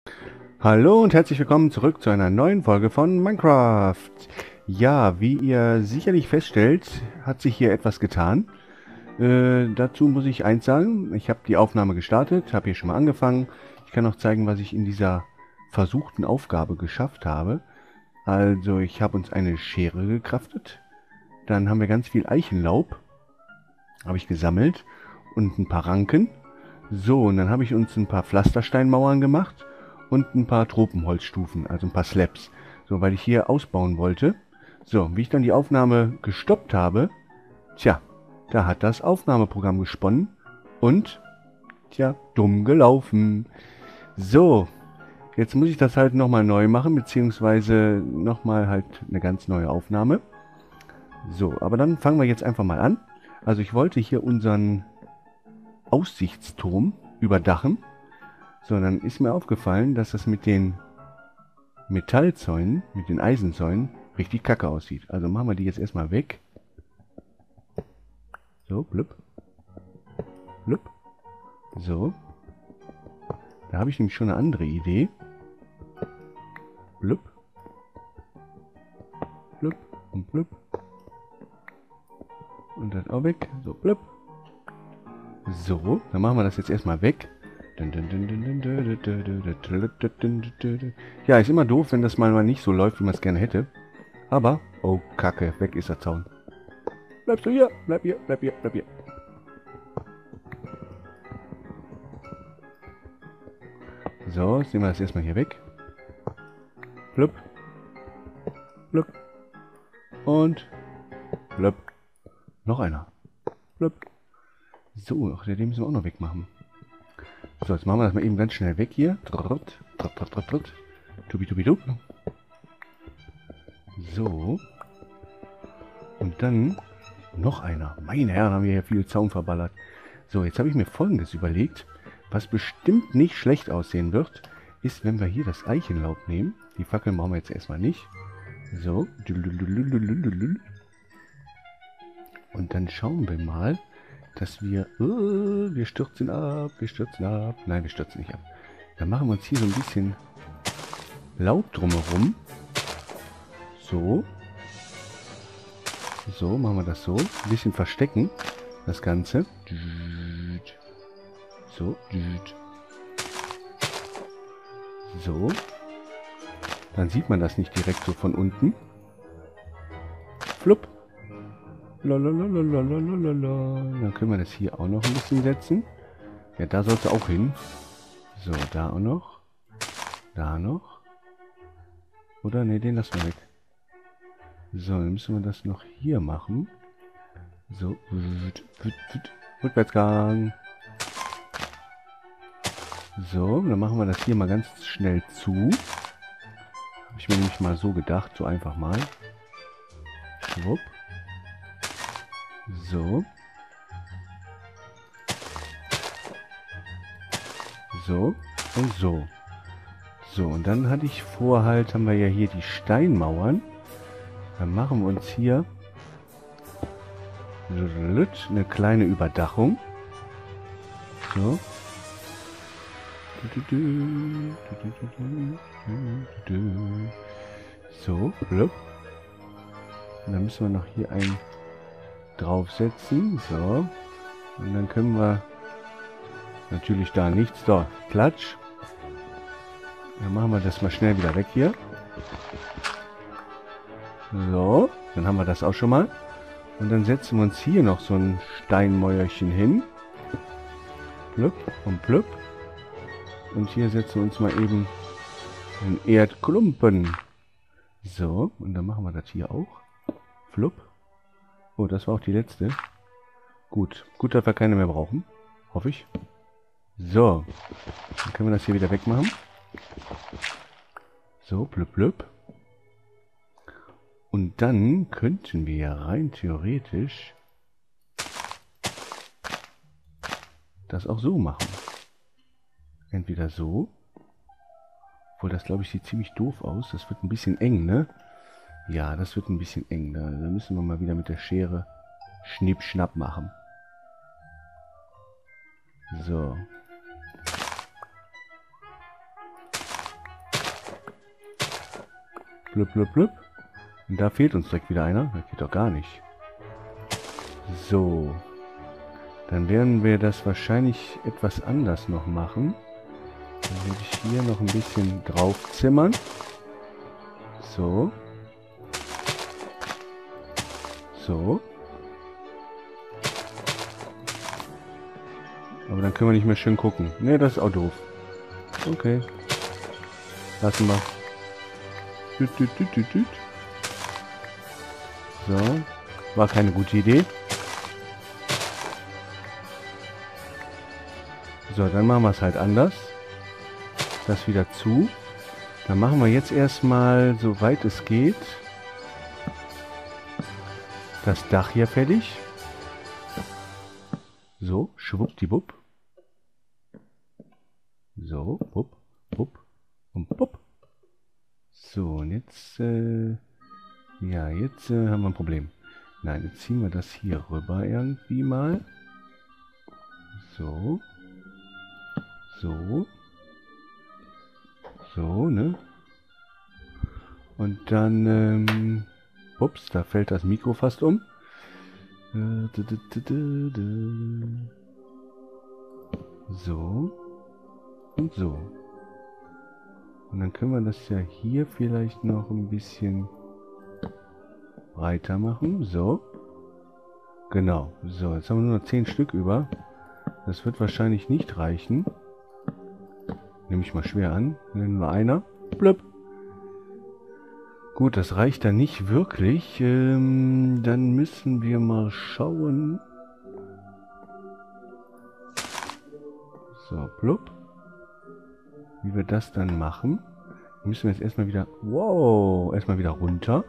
Hallo und herzlich willkommen zurück zu einer neuen Folge von Minecraft. Ja, wie ihr sicherlich feststellt, hat sich hier etwas getan. Dazu muss ich eins sagen, ich habe die Aufnahme gestartet, habe hier schon mal angefangen. Ich kann auch zeigen, was ich in dieser versuchten Aufgabe geschafft habe. Also ich habe uns eine Schere gecraftet, dann haben wir ganz viel Eichenlaub, habe ich gesammelt und ein paar Ranken. So, und dann habe ich uns ein paar Pflastersteinmauern gemacht und ein paar Tropenholzstufen, also ein paar Slabs. So, weil ich hier ausbauen wollte. So, wie ich dann die Aufnahme gestoppt habe, tja, da hat das Aufnahmeprogramm gesponnen und, tja, dumm gelaufen. So, jetzt muss ich das halt nochmal neu machen, beziehungsweise nochmal halt eine ganz neue Aufnahme. So, aber dann fangen wir jetzt einfach mal an. Also ich wollte hier unseren Aussichtsturm überdachen. So, dann ist mir aufgefallen, dass das mit den Metallzäunen, mit den Eisenzäunen, richtig kacke aussieht. Also machen wir die jetzt erstmal weg. So, blub, blub. So. Da habe ich nämlich schon eine andere Idee. Blub, blub und blub. Und das auch weg. So, blub. So, dann machen wir das jetzt erstmal weg. Ja, ist immer doof, wenn das mal nicht so läuft, wie man es gerne hätte. Aber, oh Kacke, weg ist der Zaun. Bleibst du hier? Bleib hier, bleib hier, bleib hier. So, jetzt nehmen wir das erstmal hier weg. Blub. Blub. Und blub. Noch einer. Blub. So, ach, den müssen wir auch noch wegmachen. So, jetzt machen wir das mal eben ganz schnell weg hier. Tubi. So. Und dann noch einer. Meine Herren, haben wir hier viel Zaun verballert. So, jetzt habe ich mir Folgendes überlegt. Was bestimmt nicht schlecht aussehen wird, ist, wenn wir hier das Eichenlaub nehmen. Die Fackeln brauchen wir jetzt erstmal nicht. So. Und dann schauen wir mal, dass wir... wir stürzen ab, wir stürzen ab. Nein, wir stürzen nicht ab. Dann machen wir uns hier so ein bisschen Laub drumherum. So. So, machen wir das so. Ein bisschen verstecken, das Ganze. So. So. Dann sieht man das nicht direkt so von unten. Flupp. Lalalala. Dann können wir das hier auch noch ein bisschen setzen. Ja, da sollte auch hin. So, da auch noch. Da noch. Oder? Ne, den lassen wir weg. So, dann müssen wir das noch hier machen. So. Rückwärtsgang. So, dann machen wir das hier mal ganz schnell zu. Habe ich mir nämlich mal so gedacht. So einfach mal. Schwupp. So. So. Und so. So, und dann hatte ich vor halt, haben wir ja hier die Steinmauern. Dann machen wir uns hier eine kleine Überdachung. So. So, blub. Und dann müssen wir noch hier einen draufsetzen. So. Und dann können wir natürlich da nichts. So, Klatsch. Dann machen wir das mal schnell wieder weg hier. So, dann haben wir das auch schon mal. Und dann setzen wir uns hier noch so ein Steinmäuerchen hin. Blub und blub. Und hier setzen wir uns mal eben einen Erdklumpen. So, und dann machen wir das hier auch. Flupp. Oh, das war auch die letzte. Gut, gut, dass wir keine mehr brauchen. Hoffe ich. So, dann können wir das hier wieder wegmachen. So, blub, blub. Und dann könnten wir ja rein theoretisch das auch so machen. Entweder so. Obwohl, das glaube ich sieht ziemlich doof aus. Das wird ein bisschen eng, ne? Ja, das wird ein bisschen eng. Da müssen wir mal wieder mit der Schere Schnipp, Schnapp machen. So. Blub, blub, blub. Und da fehlt uns direkt wieder einer. Das geht doch gar nicht. So. Dann werden wir das wahrscheinlich etwas anders noch machen. Dann werde ich hier noch ein bisschen drauf zimmern. So. So. Aber dann können wir nicht mehr schön gucken. Ne, das ist auch doof. Okay. Lassen wir. Düt, düt, düt, düt, düt. So. War keine gute Idee. So, dann machen wir es halt anders. Das wieder zu. Dann machen wir jetzt erstmal, soweit es geht, das Dach hier fertig. So, schwuppdiwupp. So, wupp, wupp und wupp. So, und jetzt, ja, jetzt haben wir ein Problem. Nein, jetzt ziehen wir das hier rüber irgendwie mal. So. So. So, ne? Und dann, ups, da fällt das Mikro fast um. So. Und so. Und dann können wir das ja hier vielleicht noch ein bisschen breiter machen. So. Genau. So, jetzt haben wir nur noch 10 Stück über. Das wird wahrscheinlich nicht reichen. Nehme ich mal schwer an. Nur einer. Blöpp. Gut, das reicht dann nicht wirklich. Dann müssen wir mal schauen. So, blub. Wie wir das dann machen. Müssen wir jetzt erstmal wieder... Wow! Erstmal wieder runter.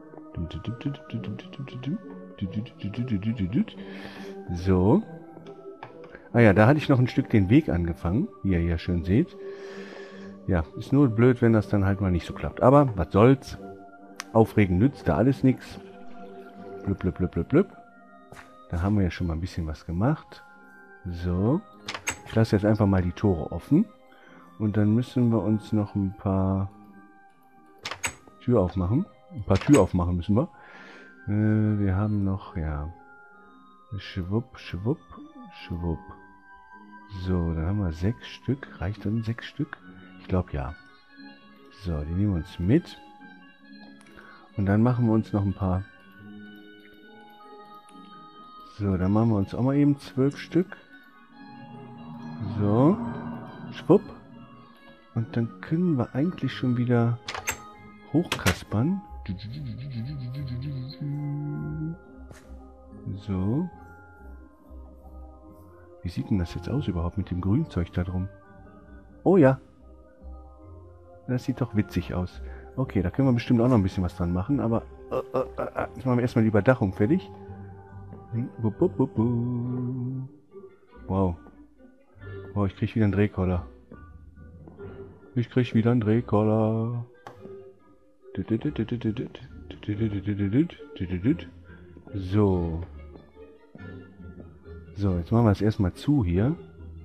So. Ah ja, da hatte ich noch ein Stück den Weg angefangen. Wie ihr hier schön seht. Ja, ist nur blöd, wenn das dann halt mal nicht so klappt. Aber was soll's. Aufregen nützt da alles nichts. Blub, blub, blub, blub, blub. Da haben wir ja schon mal ein bisschen was gemacht. So. Ich lasse jetzt einfach mal die Tore offen. Und dann müssen wir uns noch ein paar Tür aufmachen. Ein paar Tür aufmachen müssen wir. Wir haben noch, ja. Schwupp, schwupp, schwupp. So, dann haben wir 6 Stück. Reicht dann 6 Stück? Ich glaube ja. So, die nehmen wir uns mit. Und dann machen wir uns noch ein paar. So, dann machen wir uns auch mal eben 12 Stück. So. Schwupp. Und dann können wir eigentlich schon wieder hochkaspern. So. Wie sieht denn das jetzt aus überhaupt mit dem Grünzeug da drum? Oh ja. Das sieht doch witzig aus. Okay, da können wir bestimmt auch noch ein bisschen was dran machen, aber jetzt machen wir erstmal die Überdachung fertig. Wow. Wow, ich krieg wieder einen Drehkoller. Ich krieg wieder einen Drehkoller. So. So, jetzt machen wir es erstmal zu hier.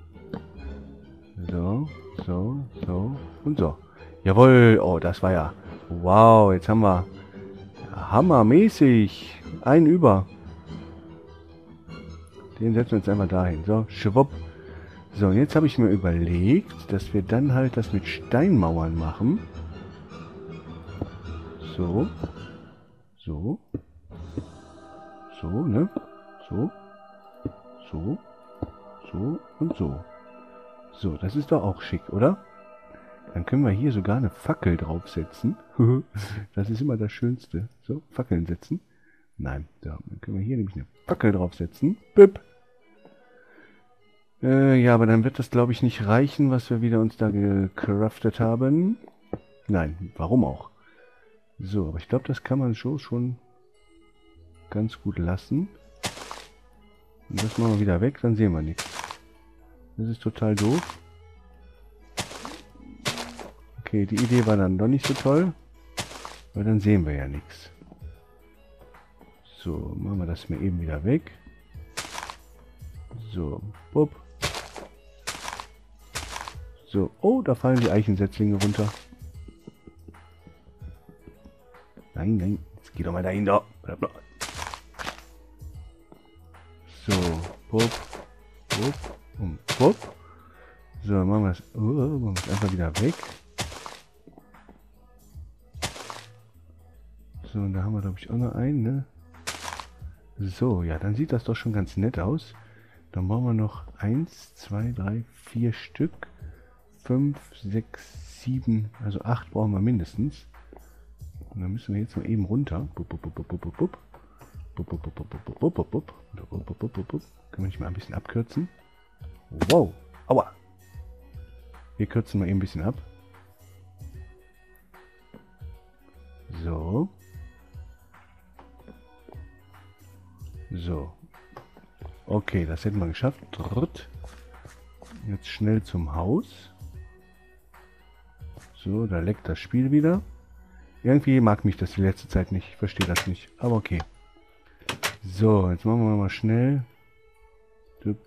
So, so, so und so. Jawohl, oh, das war ja... Wow, jetzt haben wir... Hammermäßig. Einen über. Den setzen wir jetzt einfach dahin. So, schwupp. So, und jetzt habe ich mir überlegt, dass wir dann halt das mit Steinmauern machen. So. So. So, ne? So. So. So und so. So, das ist doch auch schick, oder? Dann können wir hier sogar eine Fackel draufsetzen. Das ist immer das Schönste. So, Fackeln setzen. Nein, so, dann können wir hier nämlich eine Fackel draufsetzen. Bip. Ja, aber dann wird das, glaube ich, nicht reichen, was wir wieder uns da gecraftet haben. Nein, warum auch? So, aber ich glaube, das kann man schon ganz gut lassen. Und das machen wir wieder weg, dann sehen wir nichts. Das ist total doof. Okay, die Idee war dann doch nicht so toll. Aber dann sehen wir ja nichts. So, machen wir das mir eben wieder weg. So, bupp. So, oh, da fallen die Eichensetzlinge runter. Nein, nein. Jetzt geh doch mal dahin, da. So. Pop. Pop. Und pop. So, machen wir es einfach wieder weg. So, und da haben wir, glaube ich, auch noch einen, ne? So, ja, dann sieht das doch schon ganz nett aus. Dann brauchen wir noch 1, 2, 3, 4 Stück. 5, 6, 7, also 8 brauchen wir mindestens. Und dann müssen wir jetzt mal eben runter. Können wir nicht mal ein bisschen abkürzen? Wow, aua. Wir kürzen mal eben ein bisschen ab. So. So. Okay, das hätten wir geschafft. Jetzt schnell zum Haus. So, da leckt das Spiel wieder. Irgendwie mag mich das die letzte Zeit nicht. Ich verstehe das nicht. Aber okay. So, jetzt machen wir mal schnell. Dann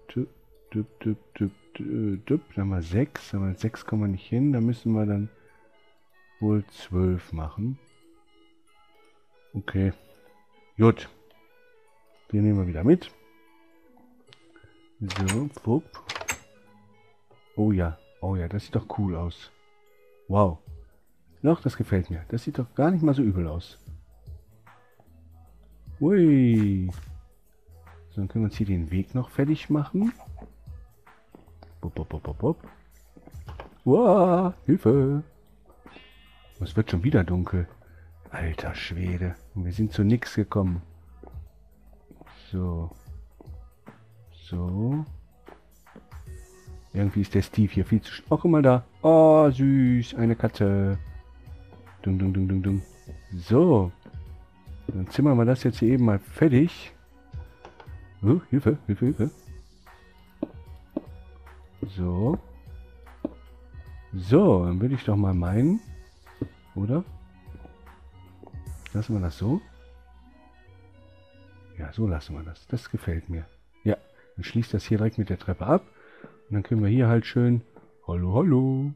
haben wir 6. Aber 6 kommen wir nicht hin. Da müssen wir dann wohl 12 machen. Okay. Gut. Den nehmen wir wieder mit. So, wupp. Oh ja, das sieht doch cool aus. Wow. Doch, das gefällt mir. Das sieht doch gar nicht mal so übel aus. Ui. So, dann können wir uns hier den Weg noch fertig machen. Bup, bup, bup, bup, bup. Uah, Hilfe. Es wird schon wieder dunkel. Alter Schwede. Und wir sind zu nichts gekommen. So. So. Irgendwie ist der Steve hier viel zu... Auch immer da. Oh, süß. Eine Katze. Dung, dung, dung, dung, dung. So. Dann zimmern wir das jetzt hier eben mal fertig. Hilfe, Hilfe, Hilfe. So. So, dann würde ich doch mal meinen. Oder? Lassen wir das so? Ja, so lassen wir das. Das gefällt mir. Ja, dann schließt das hier direkt mit der Treppe ab. Und dann können wir hier halt schön... Hallo, hallo.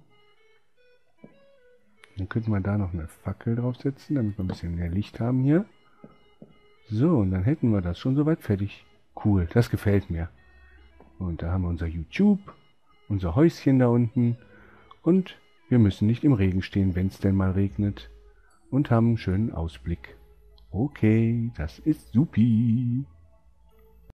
Dann könnten wir da noch eine Fackel draufsetzen, damit wir ein bisschen mehr Licht haben hier. So, und dann hätten wir das schon soweit fertig. Cool, das gefällt mir. Und da haben wir unser YouTube, unser Häuschen da unten. Und wir müssen nicht im Regen stehen, wenn es denn mal regnet. Und haben einen schönen Ausblick. Okay, das ist supi.